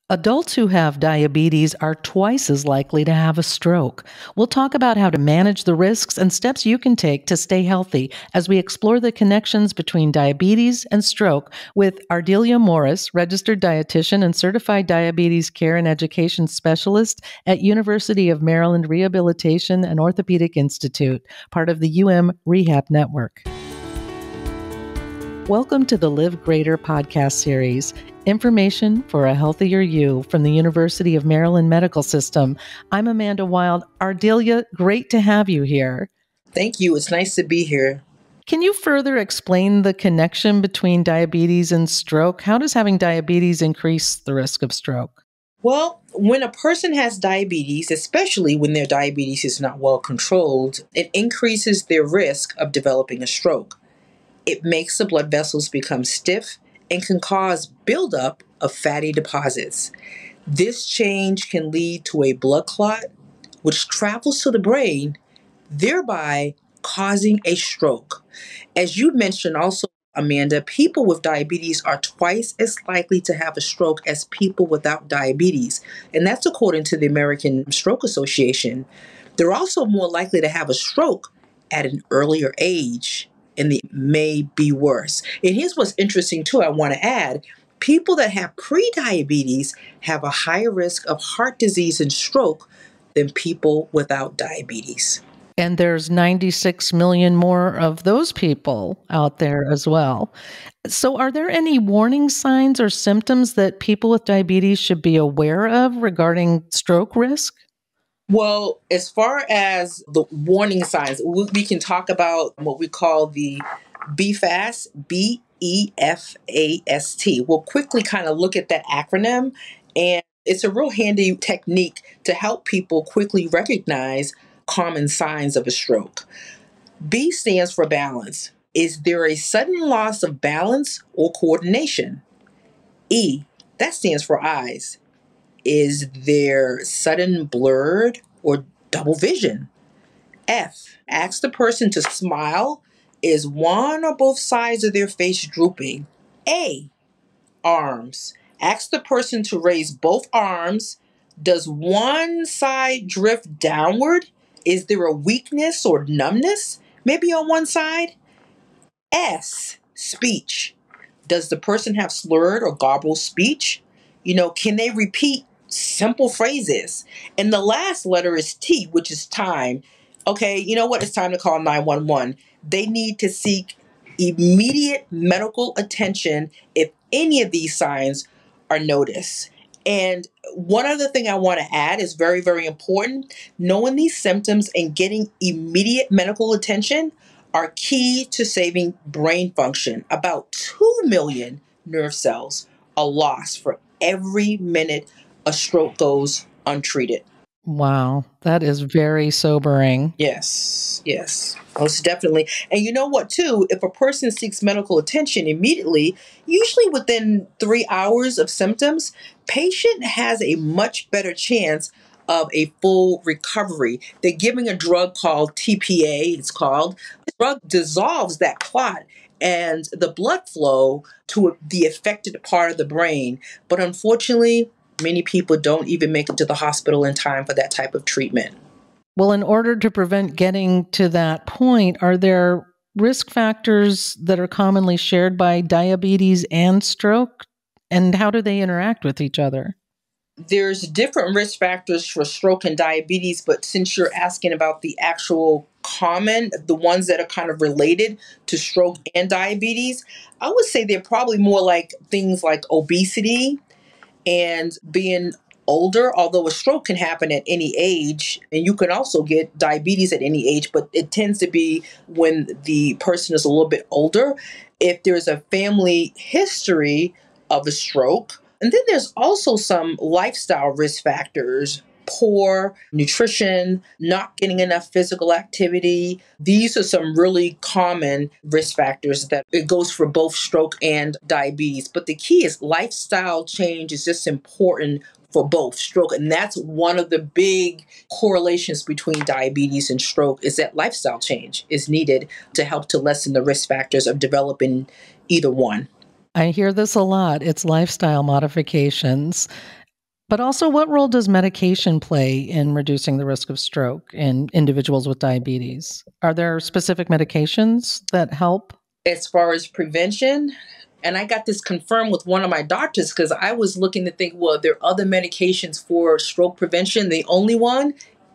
Adults who have diabetes are twice as likely to have a stroke. We'll talk about how to manage the risks and steps you can take to stay healthy as we explore the connections between diabetes and stroke with Ardelia Morris, registered dietitian and certified diabetes care and education specialist at University of Maryland Rehabilitation and Orthopedic Institute, part of the UM Rehab Network. Welcome to the Live Greater podcast series, Information for a Healthier You from the University of Maryland Medical System. I'm Amanda Wild. Ardelia, great to have you here. Thank you. It's nice to be here. Can you further explain the connection between diabetes and stroke? How does having diabetes increase the risk of stroke? Well, when a person has diabetes, especially when their diabetes is not well controlled, it increases their risk of developing a stroke. It makes the blood vessels become stiff and can cause buildup of fatty deposits. This change can lead to a blood clot, which travels to the brain, thereby causing a stroke. As you mentioned also, Amanda, people with diabetes are twice as likely to have a stroke as people without diabetes. And that's according to the American Stroke Association. They're also more likely to have a stroke at an earlier age. And it may be worse. And here's what's interesting too, I want to add. People that have prediabetes have a higher risk of heart disease and stroke than people without diabetes. And there's 96 million more of those people out there as well. So are there any warning signs or symptoms that people with diabetes should be aware of regarding stroke risk? Well, as far as the warning signs, we can talk about what we call the BEFAST, BEFAST. We'll quickly kind of look at that acronym, and it's a real handy technique to help people quickly recognize common signs of a stroke. B stands for balance. Is there a sudden loss of balance or coordination? E, that stands for eyes. Is there sudden blurred or double vision? F, ask the person to smile. Is one or both sides of their face drooping? A, arms. Ask the person to raise both arms. Does one side drift downward? Is there a weakness or numbness, maybe on one side? S, speech. Does the person have slurred or garbled speech? Can they repeat simple phrases? And the last letter is T, which is time. Okay, you know what? It's time to call 911. They need to seek immediate medical attention if any of these signs are noticed. And one other thing I want to add is very, very important. Knowing these symptoms and getting immediate medical attention are key to saving brain function. About 2 million nerve cells are lost for every minute a stroke goes untreated. Wow, that is very sobering. Yes, most definitely. And you know what, too? If a person seeks medical attention immediately, usually within 3 hours of symptoms, patient has a much better chance of a full recovery. They're giving a drug called TPA, it's called. The drug dissolves that clot and the blood flow to the affected part of the brain. But unfortunately, many people don't even make it to the hospital in time for that type of treatment. Well, in order to prevent getting to that point, are there risk factors that are commonly shared by diabetes and stroke? And how do they interact with each other? There's different risk factors for stroke and diabetes, but since you're asking about the actual common, the ones that are kind of related to stroke and diabetes, I would say they're probably more like things like obesity and being older, although a stroke can happen at any age, and you can also get diabetes at any age, but it tends to be when the person is a little bit older. If there's a family history of a stroke, and then there's also some lifestyle risk factors, poor nutrition, not getting enough physical activity. These are some really common risk factors that it goes for both stroke and diabetes. But the key is lifestyle change is just important for both stroke. And that's one of the big correlations between diabetes and stroke is that lifestyle change is needed to help to lessen the risk factors of developing either one. I hear this a lot. It's lifestyle modifications. But also, what role does medication play in reducing the risk of stroke in individuals with diabetes? Are there specific medications that help? As far as prevention, and I got this confirmed with one of my doctors because I was looking to think, well, there are other medications for stroke prevention. The only one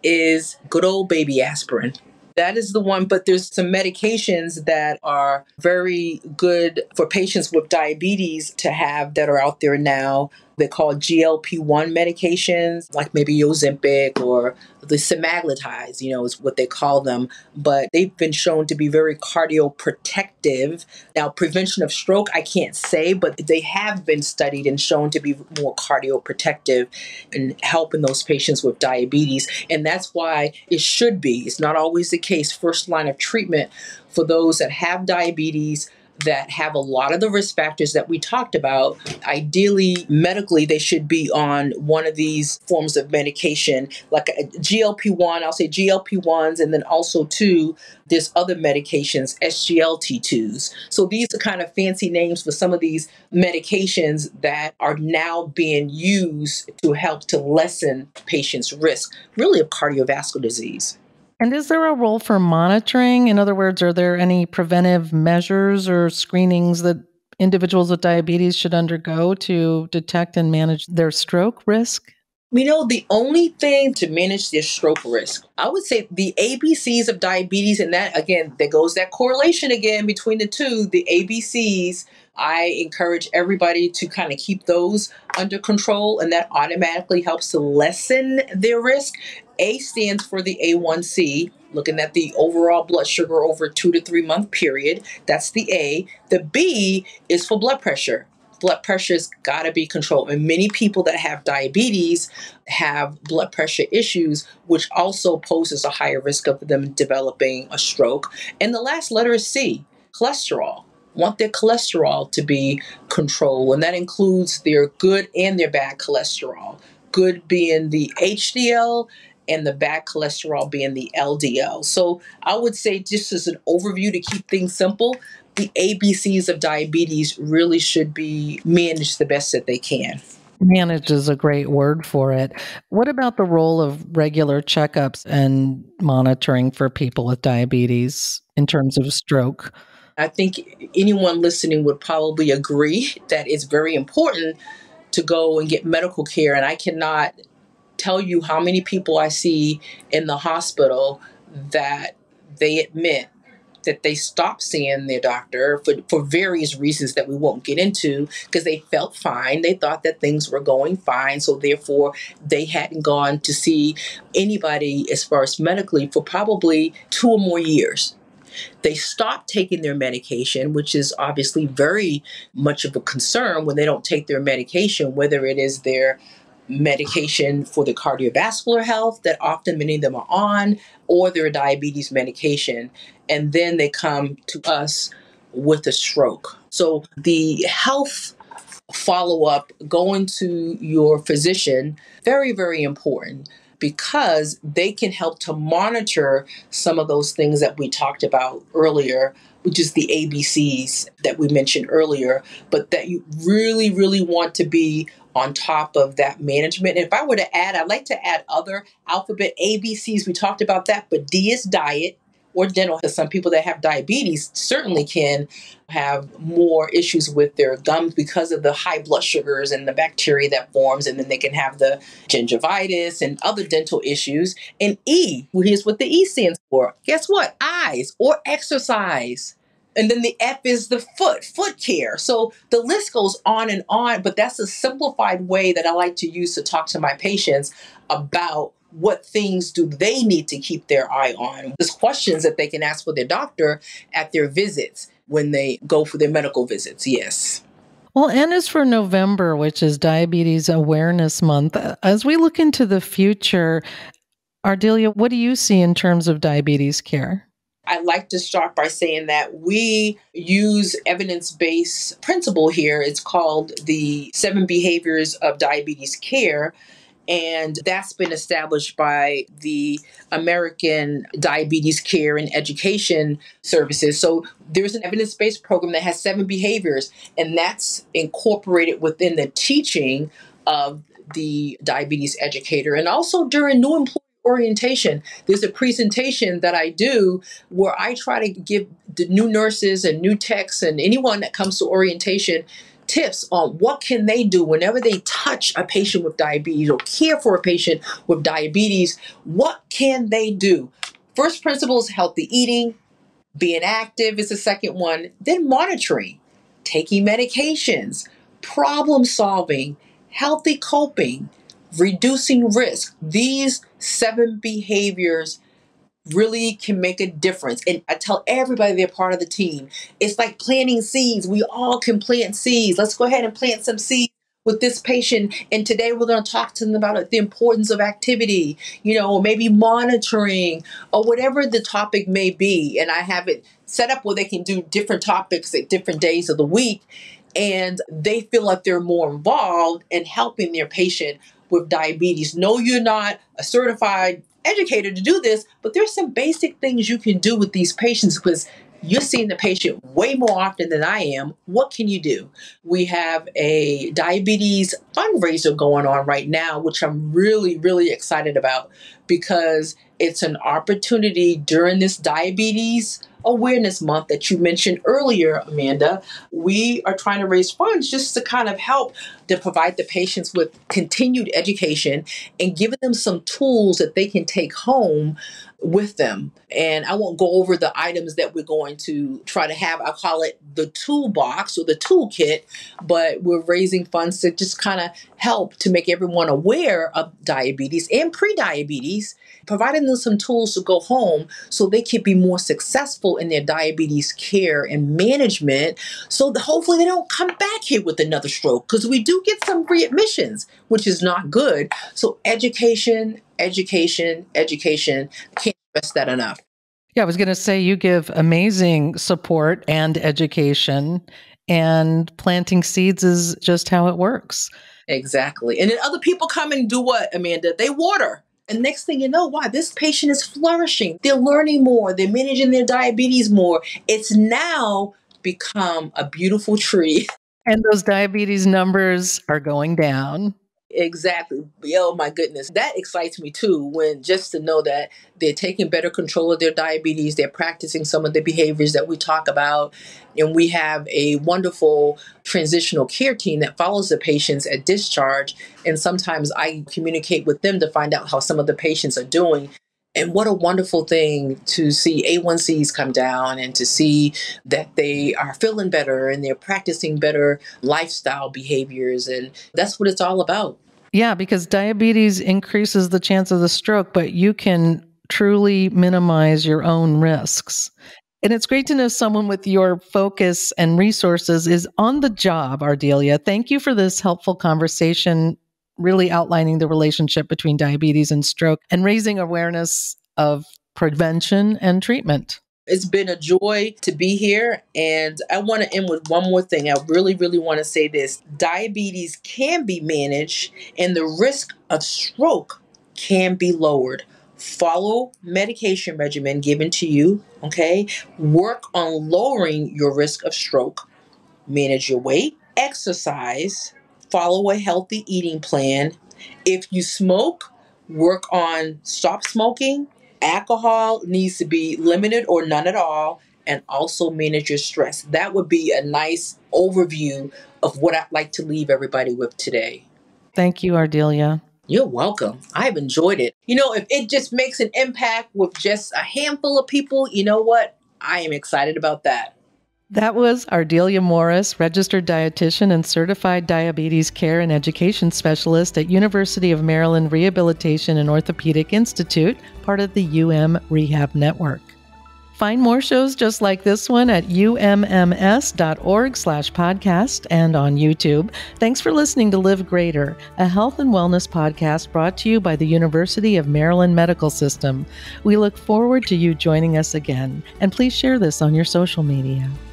is good old baby aspirin. That is the one, but there's some medications that are very good for patients with diabetes to have that are out there now. They're called GLP-1 medications, like maybe Ozempic or the semaglutides, is what they call them. But they've been shown to be very cardioprotective. Now, prevention of stroke, I can't say, but they have been studied and shown to be more cardioprotective and helping those patients with diabetes. And that's why it should be. It's not always the case. First line of treatment for those that have diabetes, that have a lot of the risk factors that we talked about. Ideally, medically, they should be on one of these forms of medication, like a GLP-1, I'll say GLP-1s, and then also too, there's other medications, SGLT2s. So these are kind of fancy names for some of these medications that are now being used to help to lessen patients' risk, really, of cardiovascular disease. And is there a role for monitoring? In other words, are there any preventive measures or screenings that individuals with diabetes should undergo to detect and manage their stroke risk? The only thing to manage their stroke risk, I would say the ABCs of diabetes, and that, again, there goes that correlation again between the two, the ABCs. I encourage everybody to kind of keep those under control, and that automatically helps to lessen their risk. A stands for the A1C, looking at the overall blood sugar over a 2 to 3 month period. That's the A. The B is for blood pressure. Blood pressure's got to be controlled. And many people that have diabetes have blood pressure issues, which also poses a higher risk of them developing a stroke. And the last letter is C, cholesterol. Want their cholesterol to be controlled, and that includes their good and their bad cholesterol. Good being the HDL and the bad cholesterol being the LDL. So I would say, just as an overview to keep things simple, the ABCs of diabetes really should be managed the best that they can. Manage is a great word for it. What about the role of regular checkups and monitoring for people with diabetes in terms of stroke? I think anyone listening would probably agree that it's very important to go and get medical care. And I cannot tell you how many people I see in the hospital that they admit that they stopped seeing their doctor for various reasons that we won't get into, because they felt fine. They thought that things were going fine. So therefore, they hadn't gone to see anybody as far as medically for probably 2 or more years. They stop taking their medication, which is obviously very much of a concern when they don't take their medication, whether it is their medication for the cardiovascular health that often many of them are on, or their diabetes medication. And then they come to us with a stroke. So the health follow up, going to your physician, very, very important, because they can help to monitor some of those things that we talked about earlier, which is the ABCs that we mentioned earlier, but that you really, really want to be on top of that management. And if I were to add, I'd like to add other alphabet ABCs. We talked about that, but D is diet or dental. Some people that have diabetes certainly can have more issues with their gums because of the high blood sugars and the bacteria that forms, and then they can have the gingivitis and other dental issues. And E, well, here's what the E stands for. Guess what? Eyes or exercise. And then the F is the foot care. So the list goes on, but that's a simplified way that I like to use to talk to my patients about what things do they need to keep their eye on. There's questions that they can ask for their doctor at their visits when they go for their medical visits. Yes. Well, and as for November, which is Diabetes Awareness Month, as we look into the future, Ardelia, what do you see in terms of diabetes care? I'd like to start by saying that we use evidence-based principle here. It's called the 7 behaviors of diabetes care. And that's been established by the American Diabetes Care and Education Services. So there's an evidence-based program that has 7 behaviors, and that's incorporated within the teaching of the diabetes educator. And also during new employee orientation, there's a presentation that I do where I try to give the new nurses and new techs and anyone that comes to orientation tips on what can they do whenever they touch a patient with diabetes or care for a patient with diabetes. What can they do? First principle is healthy eating. Being active is the second one. Then monitoring, taking medications, problem solving, healthy coping, reducing risk. These 7 behaviors really can make a difference. And I tell everybody they're part of the team. It's like planting seeds. We all can plant seeds. Let's go ahead and plant some seeds with this patient. And today we're going to talk to them about the importance of activity, or maybe monitoring or whatever the topic may be. And I have it set up where they can do different topics at different days of the week. And they feel like they're more involved in helping their patient with diabetes. No, you're not a certified educator to do this, but there's some basic things you can do with these patients because you're seeing the patient way more often than I am. What can you do? We have a diabetes fundraiser going on right now, which I'm really, really excited about because it's an opportunity during this diabetes awareness month that you mentioned earlier, Amanda. We are trying to raise funds just to kind of help to provide the patients with continued education and giving them some tools that they can take home with them. And I won't go over the items that we're going to try to have. I'll call it the toolbox or the toolkit, but we're raising funds to just kind of help to make everyone aware of diabetes and pre-diabetes, providing them some tools to go home so they can be more successful in their diabetes care and management so that hopefully they don't come back here with another stroke because we do get some readmissions, which is not good. So education, education, education. Can't stress that enough. Yeah, I was going to say you give amazing support and education, and planting seeds is just how it works. Exactly. And then other people come and do what, Amanda? They water. And next thing you know, wow, this patient is flourishing. They're learning more. They're managing their diabetes more. It's now become a beautiful tree. And those diabetes numbers are going down. Exactly. Oh my goodness. That excites me too, when just to know that they're taking better control of their diabetes, they're practicing some of the behaviors that we talk about. And we have a wonderful transitional care team that follows the patients at discharge. And sometimes I communicate with them to find out how some of the patients are doing. And what a wonderful thing to see A1Cs come down and to see that they are feeling better and they're practicing better lifestyle behaviors. And that's what it's all about. Yeah, because diabetes increases the chance of the stroke, but you can truly minimize your own risks. And it's great to know someone with your focus and resources is on the job, Ardelia. Thank you for this helpful conversation, really outlining the relationship between diabetes and stroke and raising awareness of prevention and treatment. It's been a joy to be here. And I want to end with one more thing. I really, really want to say this. Diabetes can be managed and the risk of stroke can be lowered. Follow medication regimen given to you, okay? Work on lowering your risk of stroke. Manage your weight, exercise, follow a healthy eating plan. If you smoke, work on stop smoking. Alcohol needs to be limited or none at all, and also manage your stress. That would be a nice overview of what I'd like to leave everybody with today. Thank you, Ardelia. You're welcome. I've enjoyed it. If it just makes an impact with just a handful of people, you know what? I am excited about that. That was Ardelia Morris, registered dietitian and certified diabetes care and education specialist at University of Maryland Rehabilitation and Orthopedic Institute, part of the UM Rehab Network. Find more shows just like this one at umms.org/podcast and on YouTube. Thanks for listening to Live Greater, a health and wellness podcast brought to you by the University of Maryland Medical System. We look forward to you joining us again, and please share this on your social media.